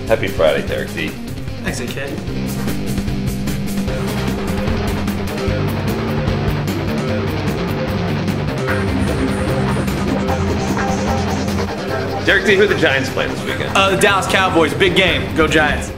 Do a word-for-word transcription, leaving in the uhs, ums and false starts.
Happy Friday, Derek D. Thanks, A K. Derek D, who are the Giants playing this weekend? Uh, the Dallas Cowboys, big game. Go Giants.